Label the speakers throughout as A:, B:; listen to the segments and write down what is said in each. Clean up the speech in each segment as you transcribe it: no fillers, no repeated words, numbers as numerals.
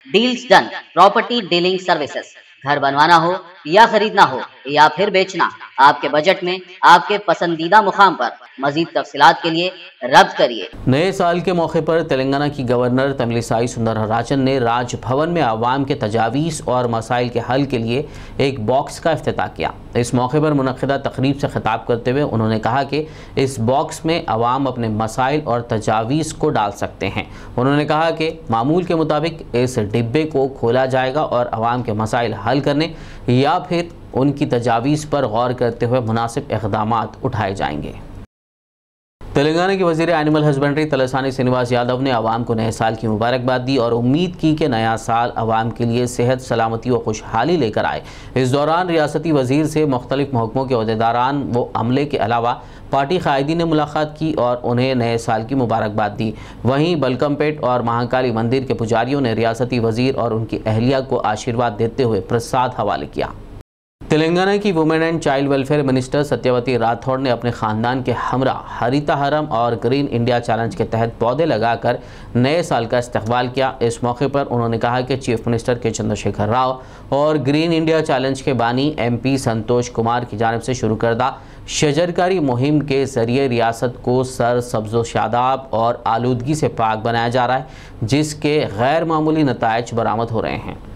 A: Deals done property dealing services. घर बनवाना हो या खरीदना हो या फिर बेचना, आपके बजट में आपके पसंदीदा मुकाम पर। मजीद तफसीलात के लिए रब्त करिए।
B: नए साल के मौके पर तेलंगाना की गवर्नर तमिलिसाई सुंदरराजन ने राजभवन में आवाम के तजावीज़ और मसाइल के हल के लिए एक बॉक्स का इफ्तिताह किया। इस मौके पर मुनक्किदा तकरीब से खिताब करते हुए उन्होंने कहा कि इस बॉक्स में आवाम अपने मसाइल और तजावीज़ को डाल सकते हैं। उन्होंने कहा कि मामूल के मुताबिक इस डिब्बे को खोला जाएगा और आवाम के मसाइल हल करने या फिर उनकी तजावीज़ पर गौर करते हुए मुनासिब इक़दामात उठाए जाएंगे। तेलंगाना के वज़ीर एनिमल हस्बेंड्री तलसानी श्रीनिवास यादव ने आवाम को नए साल की मुबारकबाद दी और उम्मीद की कि नया साल आवाम के लिए सेहत, सलामती व खुशहाली लेकर आए। इस दौरान रियासती वज़ीर से मुख्तलिफ महकमों के अहदेदारान व अमले के अलावा पार्टी कायदीन ने मुलाकात की और उन्हें नए साल की मुबारकबाद दी। वहीं बलकमपेट और महाकाली मंदिर के पुजारियों ने रियासती वज़ीर और उनकी अहलिया को आशीर्वाद देते हुए प्रसाद हवाले किया। तेलंगाना की women and child welfare minister Satyavathi Rathod ने अपने खानदान के हमरा हरिता हरम और ग्रीन इंडिया चैलेंज के तहत पौधे लगाकर नए साल का इस्तकबाल किया। इस मौके पर उन्होंने कहा कि चीफ मिनिस्टर के चंद्रशेखर राव और ग्रीन इंडिया चैलेंज के बानी MP संतोष कुमार की जानिब से शुरू करदा शजरकारी मुहिम के जरिए रियासत को सर सब्ज़ो शादाब और आलूदगी से पाक बनाया जा रहा है, जिसके गैर मामूली नताइज बरामद हो रहे हैं।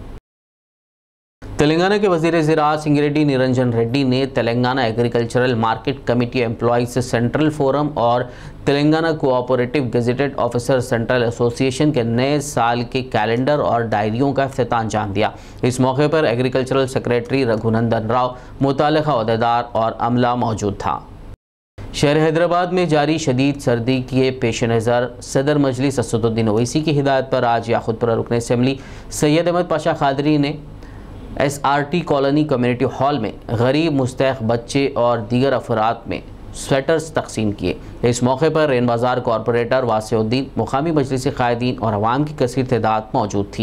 B: तेलंगाना के वज़ीर ज़राअत सिंगिरेड्डी निरंजन रेड्डी ने Telangana agricultural market committee employees central forum और Telangana cooperative gazetted officer central association के नए साल के कैलेंडर और डायरियों का इफ्तिताह अंजाम दिया। इस मौके पर एग्रीकल्चरल सेक्रेटरी रघुनंदन राव, मुताल्लिक़ा अहदेदार और अमला मौजूद था। शहर हैदराबाद में जारी शदीद सर्दी के पेश नज़र सदर मजलिस असदुद्दीन ओवैसी की हिदायत पर आज याखुतपुरा रुकन असम्बली सैयद अहमद पाशा कादरी ने SRT कॉलोनी कम्युनिटी हॉल में गरीब मुस्तहक़ बच्चे और दीगर अफराद में स्वेटर्स तकसीम किए। इस मौके पर रेन बाज़ार कॉरपोरेटर वासिउद्दीन, मुकामी मजलिस क़ायदीन और अवाम की कसीर तादाद मौजूद थी।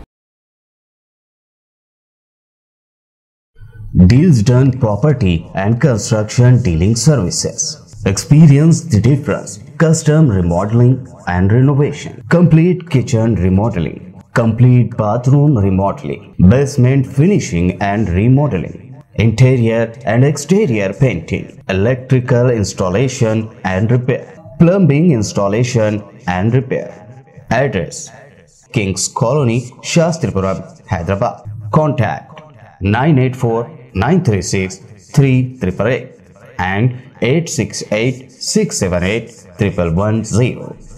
C: Deals Done Property and Construction Dealing Services. Experience the difference. Custom remodeling and renovation. Complete kitchen remodeling. Complete bathroom remodeling, basement finishing and remodeling, interior and exterior painting, electrical installation and repair, plumbing installation and repair. Address: Kings Colony, Shastripuram, Hyderabad. Contact 984-936-3888 and 868-678-1110.